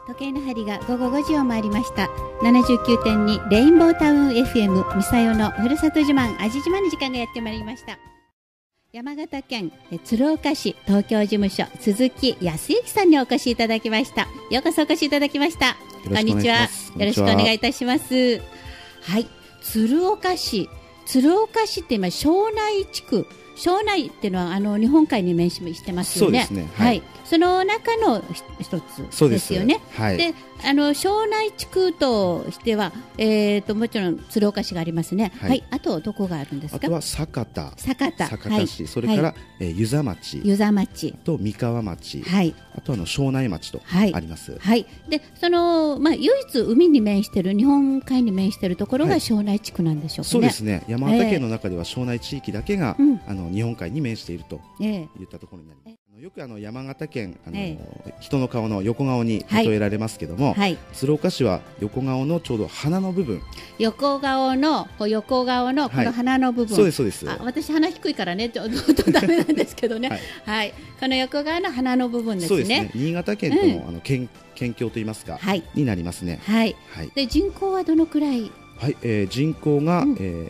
時計の針が午後5時を回りました。 79.2 レインボータウン FM ミサヨのふるさと自慢味自慢の時間がやってまいりました。山形県鶴岡市東京事務所鈴木康之さんにお越しいただきました。ようこそお越しいただきました。こんにちは。よろしくお願いいたします。はい、鶴岡市って今庄内地区、庄内っていうのは日本海に面してますよね。 そうですね。 はい。その中の一つですよね。 はい。 で、庄内地区としては、もちろん鶴岡市がありますね。はい。あとどこがあるんですか。 あとは酒田市、それから遊佐町と三河町、はい。あと庄内町とあります。 はい。で、唯一海に面している、日本海に面しているところが庄内地区なんでしょうかね。 そうですね。山形県の中では庄内地域だけが日本海に面しているといったところになります。よく山形県人の顔の横顔に例えられますけども、鶴岡市は横顔のちょうど鼻の部分、 横顔のこの鼻の部分、 そうですそうです。 私鼻低いからねちょっとダメなんですけどね。はい、この横顔の鼻の部分ですね。 そうですね。新潟県との県境といいますかになりますね。 はい。で、人口はどのくらい。 はい、人口が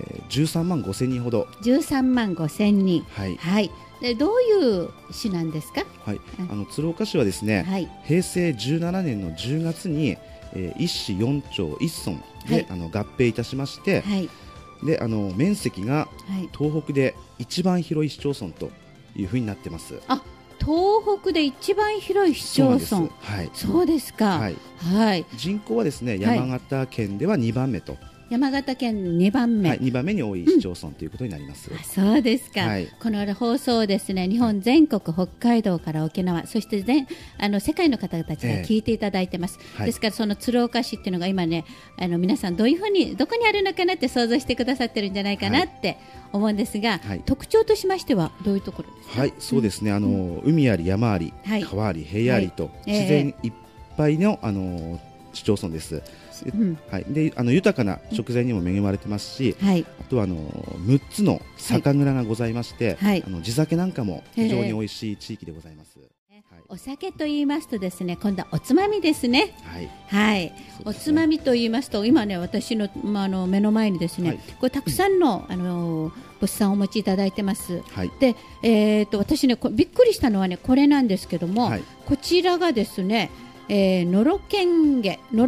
13万5千人ほど。 13万5千人。はい。はい。で、どういう市なんですか。 はい。鶴岡市はですね、平成17年の10月に1市4町1村で合併いたしまして、で面積が東北で一番広い市町村というふうになってます。 あ、東北で一番広い市町村。はい。そうですか。はい。はい。 人口はですね、山形県では2番目と。 山形県2番目、 2番目に多い市町村ということになります。 そうですか。この放送をですね、日本全国、北海道から沖縄、そして世界の方たちが聞いていただいてます。ですからその鶴岡市っていうのが今ね、皆さんどういうふうにどこにあるのかなって想像してくださってるんじゃないかなって思うんですが、特徴としましてはどういうところですか。 はい、そうですね。海あり山あり川あり平野ありと自然いっぱいの市町村です。はい、で豊かな食材にも恵まれてますし、あとは6つの酒蔵がございまして、地酒なんかも非常に美味しい地域でございます。 お酒と言いますとですね、今度はおつまみですね。はい、おつまみと言いますと今ね、私の目の前にですね、これたくさんの物産をお持ちいただいてます。で、私ねびっくりしたのはねこれなんですけども、こちらがですね、ノロゲンゲって言い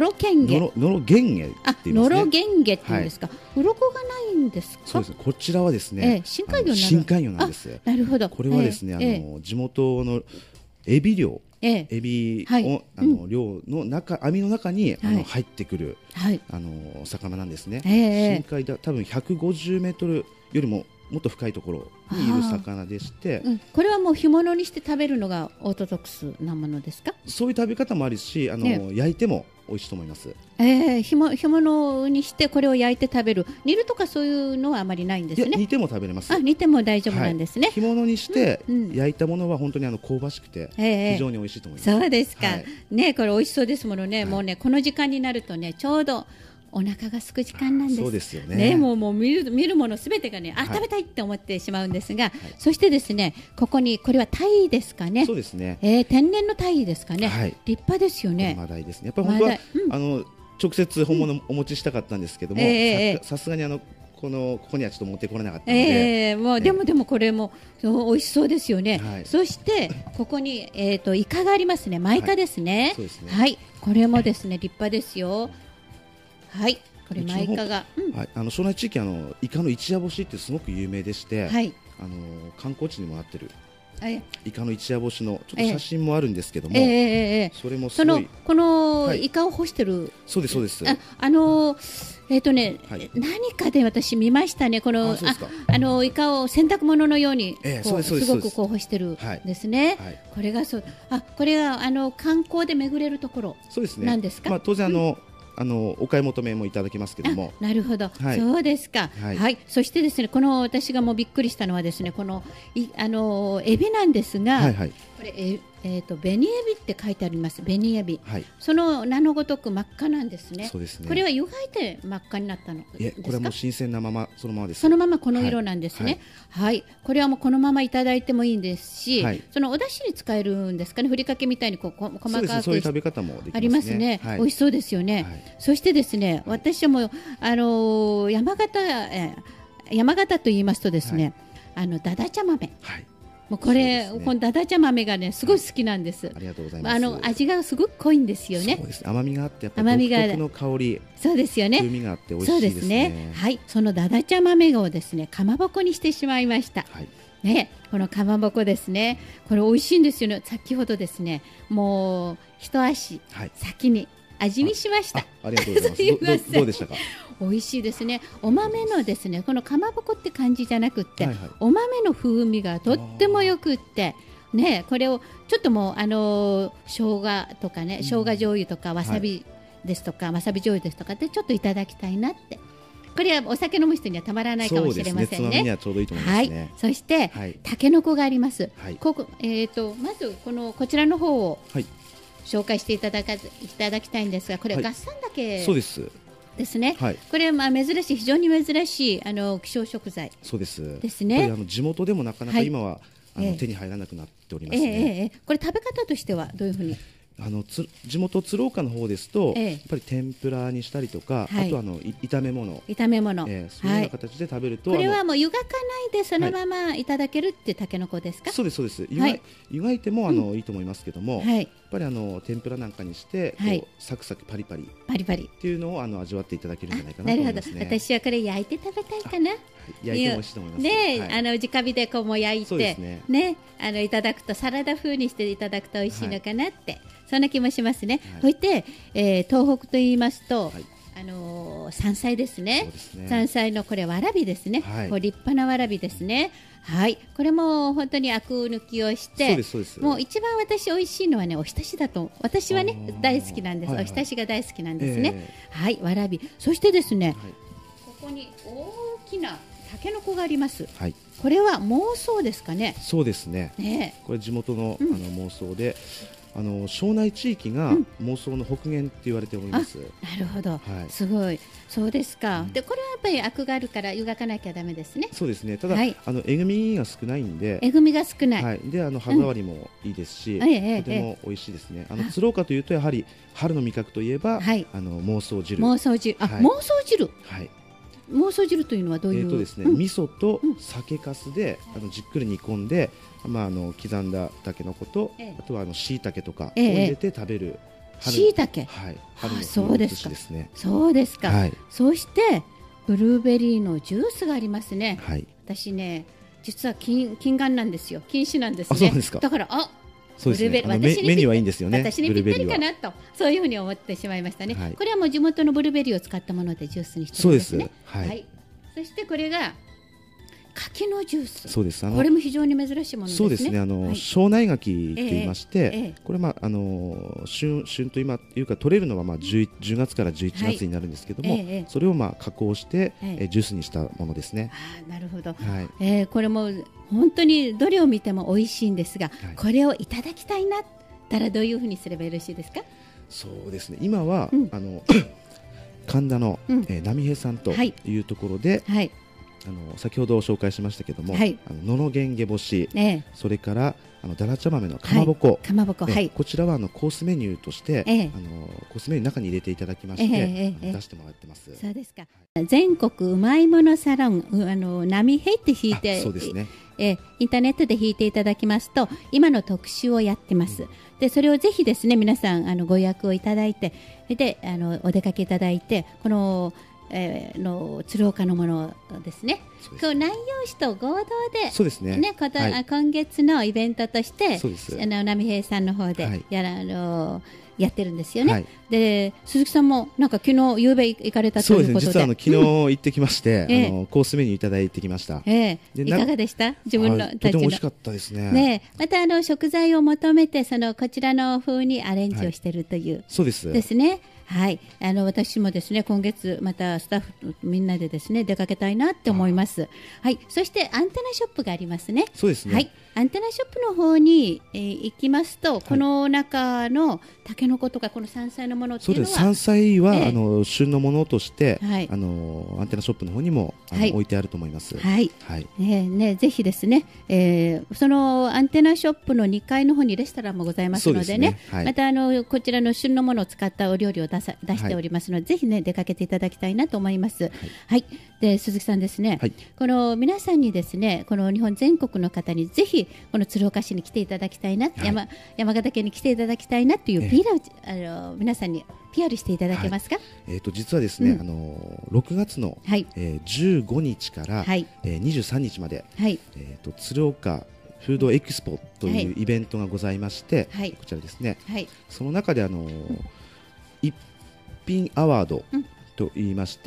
うんですか。鱗がないんですか。 そうです。こちらはですね、深海魚なんです。 なるほど。 これはですね、地元のエビ漁、エビを漁の中、網の中に入ってくる魚なんですね。深海だ、多分150メートルよりももっと深いところにいる魚でして、 これはもう干物にして食べるのがオーソドックスなものですか。 そういう食べ方もあるし、焼いても美味しいと思います。 干物にしてこれを焼いて食べる、煮るとかそういうのはあまりないんですね。 煮ても食べれます。 煮ても大丈夫なんですね。 干物にして焼いたものは本当に香ばしくて非常に美味しいと思います。 そうですか。ね、これ美味しそうですものね。もうね、この時間になるとね、ちょうどお腹が空く時間なんです。 そうですよね。 もう見るものすべてがね、食べたいって思ってしまうんですが、そしてですね、ここにこれはタイですかね。 そうですね。 天然のタイですかね。立派ですよね。 マダイですね。やっぱり本当は直接本物お持ちしたかったんですけども、さすがにここにはちょっと持ってこれなかったので、 もうでもこれも美味しそうですよね。そしてここにイカがありますね。マイカですね。はい、これもですね立派ですよ。はい、これマイカが、 庄内地域イカの一夜干しってすごく有名でして、観光地にもなってるイカの一夜干しのちょっと写真もあるんですけども、それもすごいこのイカを干してる。 そうですそうです。 何かで私見ましたね。このイカを洗濯物のようにすごく干してるんですね。これがこれが観光で巡れるところなんですか。 当然お買い求めもいただけますけども。 なるほど、そうですか。はい、そしてですね、私がもうびっくりしたのはですね、このエビなんですが、これ紅エビって書いてあります。紅エビ、 はい、 その名のごとく真っ赤なんですね。 そうですね。 これは湯がいて真っ赤になったのですか？ これはもう新鮮なままそのままです。 そのままこの色なんですね。はい、これはもうこのままいただいてもいいんですし、そのお出汁に使えるんですかね。ふりかけみたいにこう細かく、 そういう食べ方もできますね。 ありますね。美味しそうですよね。そしてですね、私はもう山形と言いますとですね、だだちゃ豆。もうこのだだちゃ豆がねすごい好きなんです。 ありがとうございます。 味がすごく濃いんですよね。 そうです。甘みがあってやっぱり独特の香り、 そうですよね。 風味があって美味しいですね。 はい、そのだだちゃ豆をですねかまぼこにしてしまいました。ね、このかまぼこですね。これ美味しいんですよね。先ほどですねもう一足先に味見しました。 ありがとうございます。どうでしたか？ 美味しいですね。お豆のですねこのかまぼこって感じじゃなくって、お豆の風味がとってもよくってね、これをちょっともう生姜とかね、生姜醤油とかわさびですとか、わさび醤油ですとかでちょっといただきたいなって。これはお酒飲む人にはたまらないかもしれませんね。 にはちょうどいいと思いますね。 そして、たけのこがあります。まずこちらの方を紹介していただきたいんですが、これ合算だけですね。これは非常に珍しい希少食材ですね。 地元でもなかなか今は手に入らなくなっておりますね。 これ食べ方としてはどういうふうに？ 地元鶴岡の方ですと、やっぱり天ぷらにしたりとか、あと炒め物、そういうような形で食べると、 これはもう湯がかないでそのままいただけるってたけのこですか？ そうですそうです。湯がいてもいいと思いますけども、やっぱり天ぷらなんかにしてサクサクパリパリっていうのを味わっていただけるんじゃないかなと思いますね。 なるほど。私はこれ焼いて食べたいかな。 焼いても美味しいと思います。 直火でこうも焼いてねいただくとサラダ風にしていただくと美味しいのかなって。そんな気もしますね。そして、東北と言いますと、山菜ですね。山菜のこれわらびですね。こう立派なわらびですね。はい、これも本当にアク抜きをして、もう一番私美味しいのはねおひたしだと私はね大好きなんです。おひたしが大好きなんですね。はい、わらび。そしてですね、ここに大きなたけのこがあります。これは妄想ですかね。 そうですね。これ地元の妄想で。庄内地域が妄想の北限って言われております。なるほど、すごい。そうですか。でこれはやっぱりアクがあるから湯がかなきゃダメですね。 そうですね。ただ、えぐみが少ないんで、 えぐみが少ない。 で歯触りもいいですし、とても美味しいですね。鶴岡というとやはり春の味覚といえば、妄想汁。 妄想汁。妄想汁。妄想汁というのはどういうですね、味噌と酒粕でじっくり煮込んで、刻んだたけのこと、あとはしいたけとかを入れて食べるしいたけ。 春のそうですね。そうですか。そしてブルーベリーのジュースがありますね。私ね実は禁眼なんですよ。禁止なんですね。だからそうですね。目にはいいんですよね。 私にぴったりかなとそういうふうに思ってしまいましたね。これはもう地元のブルーベリーを使ったものでジュースにしてるんですね。そしてこれが柿のジュース。 そうです。 これも非常に珍しいものですね。 そうですね。庄内柿と言いまして、これ旬というか取れるのは10月から11月になるんですけども、それを加工してジュースにしたものですね。 なるほど。これも本当にどれを見ても美味しいんですが、これをいただきたいなったらどういうふうにすればよろしいですか？ そうですね。今は神田の波平さんというところで。先ほど紹介しましたけども、野の源下干し、それからだらちゃ豆のかまぼこ、こちらはコースメニューとして、コースメニューの中に入れていただきまして、出してもらってます。 そうですか。全国うまいものサロン波平って引いて、 そうですね。 インターネットで引いていただきますと今の特集をやってます。でそれをぜひですね皆さんご予約をいただいてでお出かけいただいてこの鶴岡のものですね。南陽市と合同で、 そうですね。 今月のイベントとして波平さんの方でやってるんですよね。で鈴木さんもなんか昨日夕べ行かれたということで、 実は昨日行ってきましてコースメニューいただいてきました。 いかがでした？自分のとても美味しかったですね。 また食材を求めてこちらの風にアレンジをしているという。 そうです。 ですね。 はい、私もですね今月またスタッフみんなでですね出かけたいなって思います。はい、そしてアンテナショップがありますね。 そうですね。 はい、アンテナショップの方に、行きますと、この中のタケノコとかこの山菜のものっていうのは、 山菜は、旬のものとして、 はい、 アンテナショップの方にも置いてあると思います。 はい、はい、ぜひですね、そのアンテナショップの2階の方にレストランもございますのでね、はい、またこちらの旬のものを使ったお料理を出しておりますので、ぜひね出かけていただきたいなと思います。はい、はい、で鈴木さんですね、はい、この皆さんにですねこの日本全国の方にぜひこの鶴岡市に来ていただきたいな、はい、山形県に来ていただきたいなという皆さんに PR していただけますか。 はい、実はですね、6月の、15日から、23日まで、鶴岡フードエキスポというイベントがございまして、こちらですね、その中で一品アワードといいまして、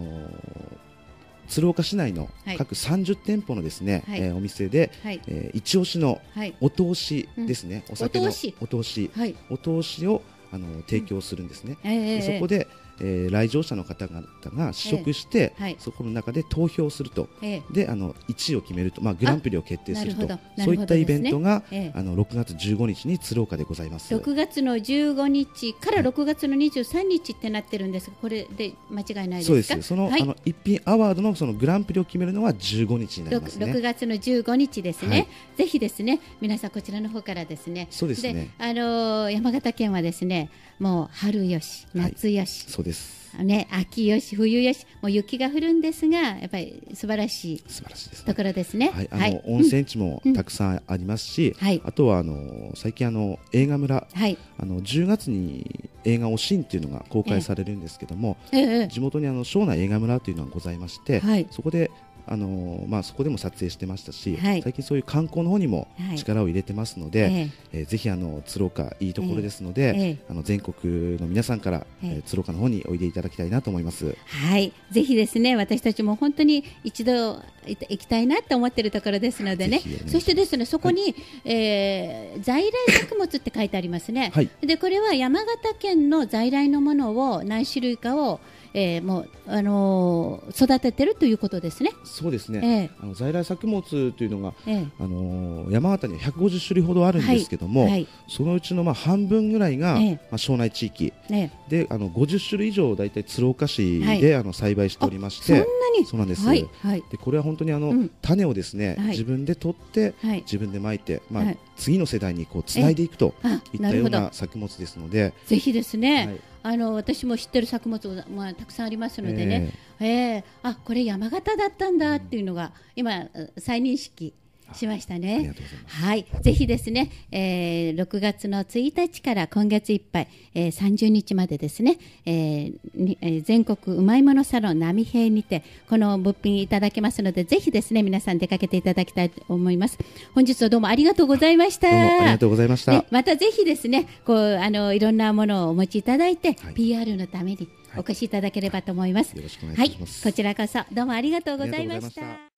鶴岡市内の各30店舗のですね、お店で、一押しのお通しですね、お酒のお通しを提供するんですね。でそこで来場者の方々が試食して、そこの中で投票すると、で1位を決めると、グランプリを決定すると、そういったイベントが、6月15日に鶴岡でございます。 6月の15日から6月の23日ってなってるんですが、これで間違いないですか。 そうです。その、一品アワードのそのグランプリを決めるのは15日になりますね。 6月の15日ですね。ぜひですね皆さんこちらの方からですね。 そうですね。 山形県はですねもう春よし夏よし、 そうですね、秋よし冬よし、もう雪が降るんですがやっぱり素晴らしいところですね。 温泉地もたくさんありますし、あとは最近映画村、10月に映画おしんというのが公開されるんですけども、地元に庄内映画村というのがございまして、そこでそこでも撮影してましたし、最近そういう観光の方にも力を入れてますので、ぜひ鶴岡いいところですので、全国の皆さんから、鶴岡の方においでいただきたいなと思います。 はい、ぜひですね私たちも本当に一度行きたいなと思っているところですのでね。そしてですねそこに、在来作物って書いてありますね。でこれは山形県の在来のものを何種類かをもう育ててるということですね。 そうですね。在来作物というのが、山形には150種類ほどあるんですけども、そのうちの半分ぐらいが、庄内地域、で50種類以上だいたい鶴岡市で、栽培しておりまして、そうなんです。でこれは本当に種をですね、自分で取って、自分でまいて、次の世代につないでいくといったような作物ですので、 ぜひですね、私も知ってる作物が、たくさんありますのでね、これ山形だったんだっていうのが今再認識しましたね。はい、ぜひですね、6月の1日から今月いっぱい、30日までですね、全国うまいものサロン波平にてこの物品いただけますので、ぜひですね皆さん出かけていただきたいと思います。本日はどうもありがとうございました。 どうもありがとうございました。 またぜひですねいろんなものをお持ちいただいて、PR のためにお越しいただければと思います。 よろしくお願いします。 こちらこそどうもありがとうございました。